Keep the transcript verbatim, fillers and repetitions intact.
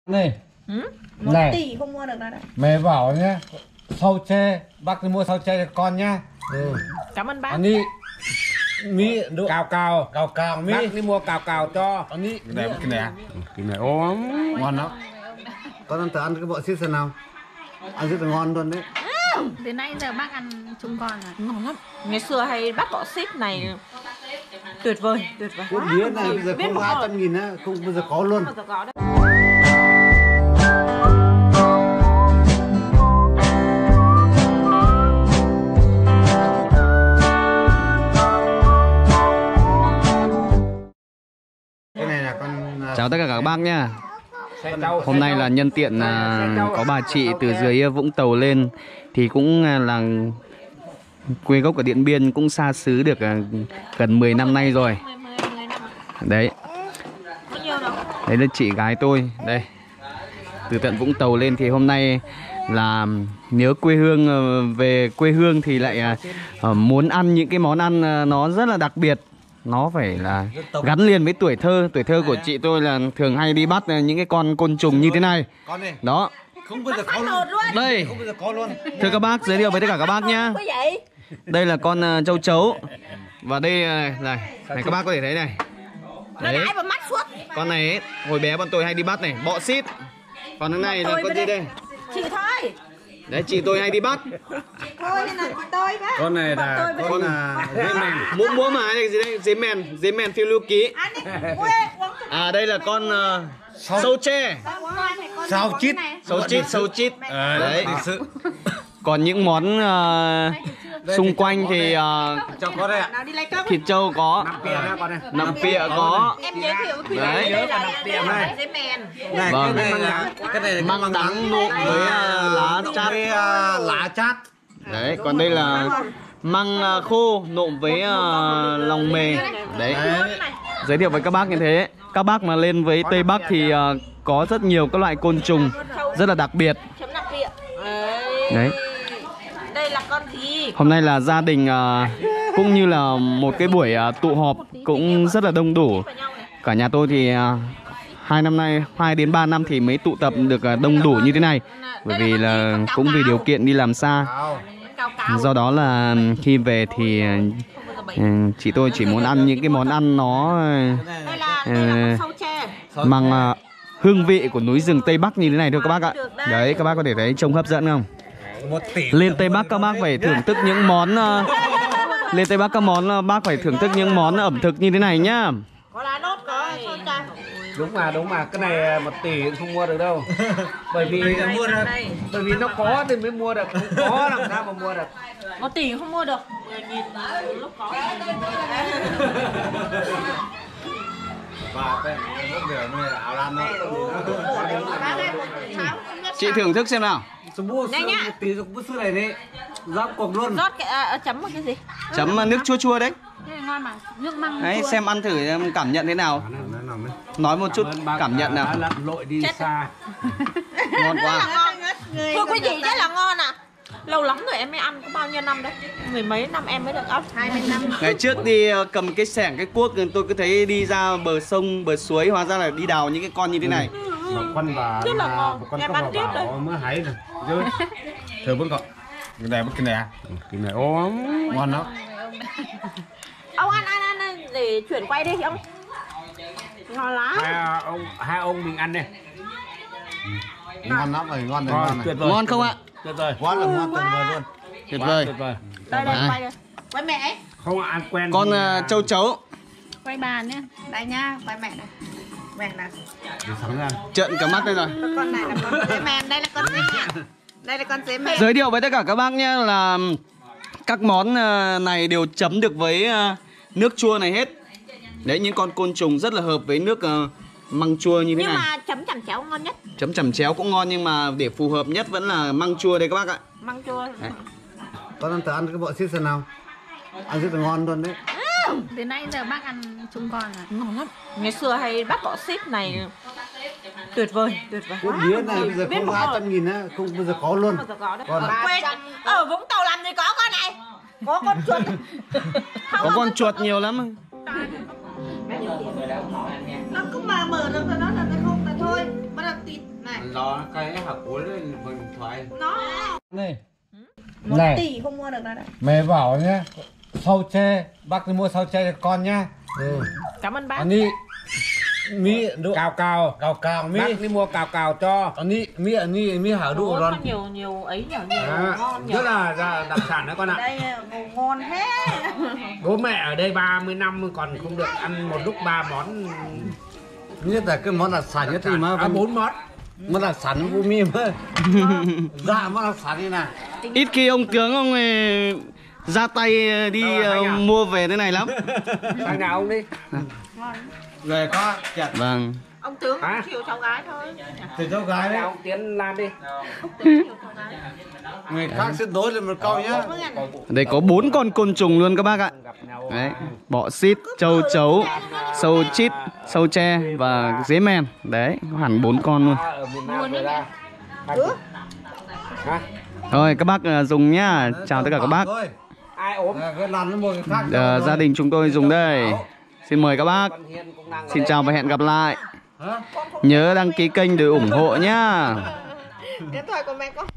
Này, ừ? Một này. tỷ không mua được đâu đấy. Mẹ bảo nhá, sau tre, bác đi mua sau tre cho con nhá. Ừ. Cảm ơn bác. Anh đi Mỹ độ Cào cào cào cào Mỹ. Bác đi mua cào cào cho. Anh đi Cái này cái này cái này ốm ngon lắm. Con ăn thử ăn cái bộ xít xem nào. Ăn rất là ngon luôn đấy. Từ nay giờ bác ăn chung con à? Ngon lắm. Ngày xưa hay bác bọ xít này tuyệt vời, tuyệt vời. Cái đĩa này bây giờ Biết không một hai hồi. trăm nghìn á, không bây giờ có luôn. Không bao giờ có đấy. Cái này là con Chào tất cả các bác nha. xe trâu, Hôm xe nay trâu. là nhân tiện à, có bà chị từ dưới Vũng Tàu lên thì cũng à, là quê gốc ở Điện Biên, cũng xa xứ được à, gần mười năm nay rồi. Đấy. Bao nhiêu đâu? Đấy là chị gái tôi. Đây. Từ tận Vũng Tàu lên thì hôm nay là nhớ quê hương, ờ, về quê hương thì lại à, ờ, muốn ăn những cái món ăn à, nó rất là đặc biệt. Nó phải là gắn liền với tuổi thơ. Tuổi thơ của chị tôi là thường hay đi bắt những cái con côn trùng như thế này. con này Đó. không bao giờ có luôn. Đây. Không bao giờ có luôn. Thưa các bác, giới thiệu với tất cả các bác nhá. Cái vậy? Đây là con uh, châu chấu. Và đây uh, này, này các bác có thể thấy này. Nó Đấy. đái vào mắt suốt. Con này ấy, hồi bé bọn tôi hay đi bắt này, bọ xít. Còn cái này là Tôi con với gì đây? Chị thôi. Đấy, chị tôi hay đi bắt. Thôi nên là tôi với. Con này là Bọn tôi với- con là dế mèn. Múa múa mà này gì đây? Dế mèn, dế mèn phiêu lưu ký. Anh ấy quê uống chút À đây là con uh, sâu tre. Sao chít. Sâu chít, sâu chít. Ờ, Đấy. Lịch sự. Còn những món uh, xung quanh thì uh, Cho có đây ạ. nào đi lấy cơm. thịt trâu có, Pìa ra con này. nằm pịa có. Em giới thiệu với quý vị Đấy. đây là đây là này. dế mèn. Này, Vâng. cái này là cái này là Măng cái đắng nộm với uh, lá chát. với uh, lá chát. Đấy, còn đây là măng uh, khô nộm với uh, lòng mề. Đấy. Giới thiệu với các bác như thế. Các bác mà lên với Tây Bắc thì uh, có rất nhiều các loại côn trùng rất là đặc biệt. Chấm nạp địa. Đấy. Đây là con gì? Hôm nay là gia đình uh, cũng như là một cái buổi uh, tụ họp cũng rất là đông đủ. Cả nhà tôi thì uh, hai năm nay, hai đến ba năm thì mới tụ tập được uh, đông đủ như thế này. Bởi vì là cũng vì điều kiện đi làm xa. Cao cao. Do đó là khi về thì uh, chị tôi chỉ muốn ăn những cái món ăn nó uh, Đây là đây là con sâu tre. mang uh, hương vị của núi rừng Tây Bắc như thế này thôi các bác ạ. Đấy, các bác có thể thấy trông hấp dẫn không? Một tỷ. Lên Tây Bắc các bác phải thưởng thức những món uh, lên Tây Bắc các món uh, bác phải thưởng thức những món ẩm thực như thế này nhá. Có lá nốt, có sâu tre. Đúng mà đúng mà cái này một tỷ cũng không mua được đâu. Bởi vì mua được. bởi vì nó có thì mới mua được, không có làm sao mà mua được. Một tỷ không mua được. Nhìn lúc có. Và cái nước biển này là áo lam đó. Chị thưởng thức xem nào. Số mua Nhanh nhá. một tỷ số bút này đi. Rót cuộc luôn. Rót cái à, chấm một cái gì? Chấm uh, nước chua chua đấy. Cái này ngon mà, nước măng Đấy, chua. xem ăn thử em cảm nhận thế nào. Nói một chút cảm nhận nào. Đã lặn lội đi xa. Ngon quá. Ngon. Thưa quý vị, rất là ngon ạ. À. Lâu lắm rồi em mới ăn, có bao nhiêu năm đấy? Mười mấy năm em mới được ăn. Hai mươi năm. Ngày trước đi uh, cầm cái xẻng, cái cuốc tôi cứ thấy đi ra bờ sông, bờ suối, hóa ra là đi đào những cái con như thế này. Một con và Rất là ngon. một con Em có ăn vào tiếp đấy. bảo mới hái được. Rồi. Thử vẫn còn. Cái này cái này. Cái này ốm Ngon lắm. Ông ăn ăn ăn, ăn để chuyển quay đi ông. Ngon lắm. hai ông hai ông mình ăn đây. Ngon lắm rồi, ngon rồi, Ngon, ngon tuyệt rồi. vời. Ngon không ạ? Tuyệt vời. Quá là ngon tuyệt vời luôn. Tuyệt Quá vời. tuyệt vời. Đây đây Đấy. quay đây. Quay mẹ ấy. Không ăn quen Con thì, à, uh, châu chấu. Quay bàn nhé. Đây nha, quay mẹ này. Mẹ này. để sáng ra. Trợn cả mắt đây rồi. Con này là con dế mèn, đây là con dế mèn. Đây là con dế mèn. Giới thiệu với tất cả các bác nhé là các món uh, này đều chấm được với uh, nước chua này hết. Đấy, những con côn trùng rất là hợp với nước uh, măng chua như thế Nhưng này. mà chấm chẩm chéo ngon nhất. Chấm chẩm chéo cũng ngon nhưng mà để phù hợp nhất vẫn là măng chua đây các bác ạ. Măng chua. Đấy. Con ăn thử ăn cái bộ xít xem nào. Ăn rất là ngon luôn đấy. Từ nay giờ bác ăn chung con à? Ngon lắm. Ngày xưa hay bác bọ xít này tuyệt vời, tuyệt vời. Cái đĩa này bây giờ Biết không một hai hồi. trăm nghìn á, không bao giờ có luôn. Không bao giờ có đấy. Con ạ. Quên, ở Vũng Tàu làm gì có con này. Có con chuột. Có con chuột nhiều lắm. Nó cứ mà mở được rồi nó là không là thôi. Bắt đầu tịt Đó, cái học cuốn lên mình thoại. Nó Này. một Này. tỷ không mua được đâu đấy. Mẹ bảo nhá, sau tre, bác đi mua sau tre cho con nhá. Ừ. Cảm ơn bác. Anh đi Mi độ cào cào, cào cào mi. bác đi mua cào cào cho. Anh đi mi anh đi mi hảo độ Ủa, rồi. có nhiều nhiều ấy nhiều nhiều À, ngon rất nhiều. là, là đặc sản đó con ạ. Đây ngủ ngon thế. Bố mẹ ở đây ba mươi năm còn không được ăn một lúc ba món. Nhất là cái món đặc sản nhất thì mà À, bốn món. món đặc sản của mi mà. Dạ món đặc sản như nào? Ít khi ông tướng ông ấy ra tay đi Đâu rồi, anh ờ, à? mua về thế này lắm. Sang nhà ông đi. Về có chặt Vâng. Ông tướng Hả? chiều cháu gái thôi. từ cháu gái Sang nhà đấy. ông Tiến làm đi. Ông tướng chiều cháu gái. Người khác sẽ đối lên một câu nhá. Ở đây có bốn con côn trùng luôn các bác ạ. Gặp nhau. Đấy, bọ xít, châu chấu, sâu chít, sâu tre và dế mèn. Đấy, có hẳn bốn con luôn. Ở miền Nam vừa ra. Hả? Rồi các bác ờ, dùng nhá. Chào tất cả các bác. Thôi. Ai ốm? À, cái lăn nó mua cái khác. Ờ, gia đình chúng tôi dùng đây. Xin mời các bác. Con Hiên cũng đang ở Xin đây. chào và hẹn gặp lại. Hả? Nhớ đăng ký kênh để ủng hộ nhá. Điện thoại của mẹ con.